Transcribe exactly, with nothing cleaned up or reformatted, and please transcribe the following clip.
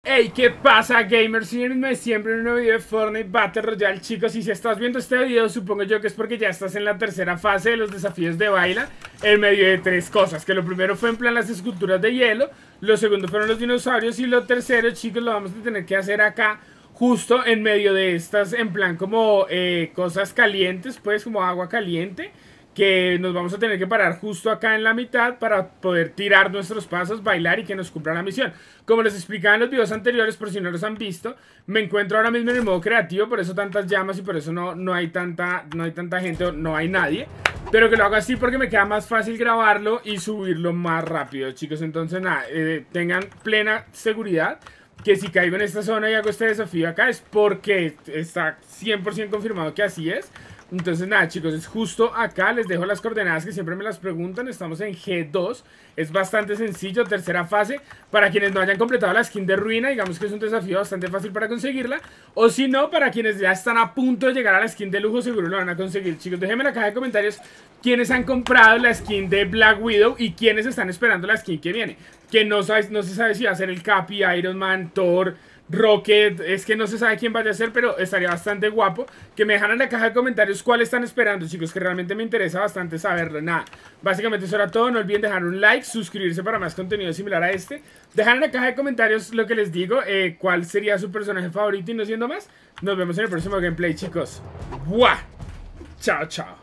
Hey, ¿qué pasa, gamers? Síguenme siempre en un nuevo video de Fortnite Battle Royale, chicos. Y si estás viendo este video, supongo yo que es porque ya estás en la tercera fase de los desafíos de Baila, en medio de tres cosas. Que lo primero fue en plan las esculturas de hielo, lo segundo fueron los dinosaurios y lo tercero, chicos, lo vamos a tener que hacer acá, justo en medio de estas, en plan como eh, cosas calientes, pues como agua caliente, que nos vamos a tener que parar justo acá en la mitad para poder tirar nuestros pasos, bailar y que nos cumpla la misión. Como les explicaba en los videos anteriores, por si no los han visto, me encuentro ahora mismo en el modo creativo, por eso tantas llamas y por eso no, no, hay, tanta, no hay tanta gente o no hay nadie. Pero que lo hago así porque me queda más fácil grabarlo y subirlo más rápido, chicos. Entonces nada, eh, tengan plena seguridad que si caigo en esta zona y hago este desafío acá es porque está cien por ciento confirmado que así es. Entonces nada, chicos, es justo acá. Les dejo las coordenadas que siempre me las preguntan. Estamos en G dos, es bastante sencillo, tercera fase. Para quienes no hayan completado la skin de ruina, digamos que es un desafío bastante fácil para conseguirla. O si no, para quienes ya están a punto de llegar a la skin de lujo, seguro lo van a conseguir. Chicos, déjenme en la caja de comentarios quiénes han comprado la skin de Black Widow y quiénes están esperando la skin que viene. Que no, sabes, no se sabe si va a ser el Capi, Iron Man, Thor, Rocket, es que no se sabe quién vaya a ser, pero estaría bastante guapo que me dejaran en la caja de comentarios cuál están esperando, chicos, que realmente me interesa bastante saberlo. Nada, básicamente eso era todo. No olviden dejar un like, suscribirse para más contenido similar a este. Dejar en la caja de comentarios lo que les digo, eh, cuál sería su personaje favorito. Y no siendo más, nos vemos en el próximo gameplay, chicos. ¡Buah! Chao, chao.